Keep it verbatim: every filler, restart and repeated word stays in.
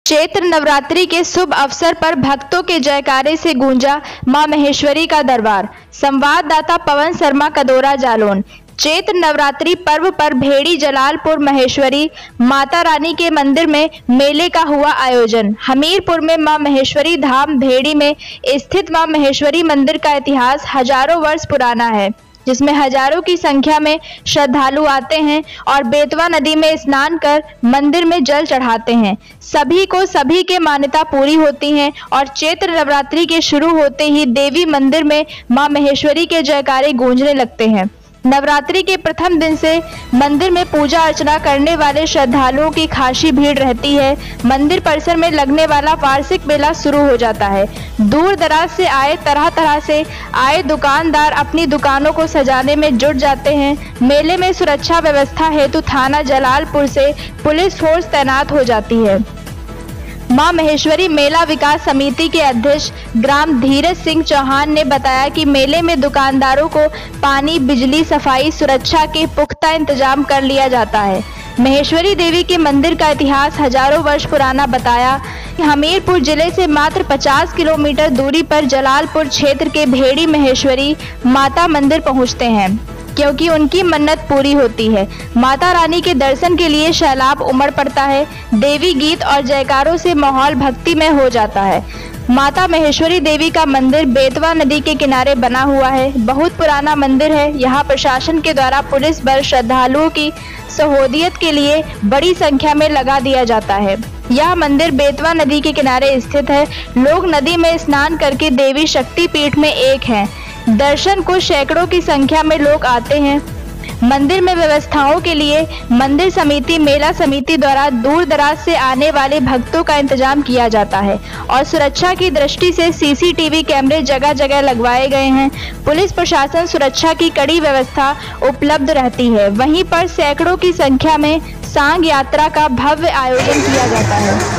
चैत्र नवरात्रि के शुभ अवसर पर भक्तों के जयकारे से गूंजा मां महेश्वरी का दरबार। संवाददाता पवन शर्मा, कदोरा, जालौन। चैत्र नवरात्रि पर्व पर भेड़ी जलालपुर महेश्वरी माता रानी के मंदिर में मेले का हुआ आयोजन। हमीरपुर में मां महेश्वरी धाम भेड़ी में स्थित मां महेश्वरी मंदिर का इतिहास हजारों वर्ष पुराना है, जिसमें हजारों की संख्या में श्रद्धालु आते हैं और बेतवा नदी में स्नान कर मंदिर में जल चढ़ाते हैं। सभी को सभी के मान्यता पूरी होती हैं और चैत्र नवरात्रि के शुरू होते ही देवी मंदिर में मां महेश्वरी के जयकारे गूंजने लगते हैं। नवरात्रि के प्रथम दिन से मंदिर में पूजा अर्चना करने वाले श्रद्धालुओं की खासी भीड़ रहती है। मंदिर परिसर में लगने वाला वार्षिक मेला शुरू हो जाता है। दूर दराज से आए तरह तरह से आए दुकानदार अपनी दुकानों को सजाने में जुट जाते हैं। मेले में सुरक्षा व्यवस्था हेतु थाना जलालपुर से पुलिस फोर्स तैनात हो जाती है। मां महेश्वरी मेला विकास समिति के अध्यक्ष ग्राम धीरज सिंह चौहान ने बताया कि मेले में दुकानदारों को पानी, बिजली, सफाई, सुरक्षा के पुख्ता इंतजाम कर लिया जाता है। महेश्वरी देवी के मंदिर का इतिहास हजारों वर्ष पुराना बताया। हमीरपुर जिले से मात्र पचास किलोमीटर दूरी पर जलालपुर क्षेत्र के भेड़ी महेश्वरी माता मंदिर पहुंचते हैं, क्योंकि उनकी मन्नत पूरी होती है। माता रानी के दर्शन के लिए सैलाब उमड़ पड़ता है। देवी गीत और जयकारों से माहौल भक्ति में हो जाता है। माता महेश्वरी देवी का मंदिर बेतवा नदी के किनारे बना हुआ है। बहुत पुराना मंदिर है। यहाँ प्रशासन के द्वारा पुलिस बल श्रद्धालुओं की सहूलियत के लिए बड़ी संख्या में लगा दिया जाता है। यह मंदिर बेतवा नदी के किनारे स्थित है। लोग नदी में स्नान करके देवी शक्तिपीठ में एक हैं। दर्शन को सैकड़ों की संख्या में लोग आते हैं। मंदिर में व्यवस्थाओं के लिए मंदिर समिति, मेला समिति द्वारा दूर दराज से आने वाले भक्तों का इंतजाम किया जाता है और सुरक्षा की दृष्टि से सीसीटीवी कैमरे जगह जगह लगवाए गए हैं। पुलिस प्रशासन सुरक्षा की कड़ी व्यवस्था उपलब्ध रहती है। वहीं पर सैकड़ों की संख्या में सांग यात्रा का भव्य आयोजन किया जाता है।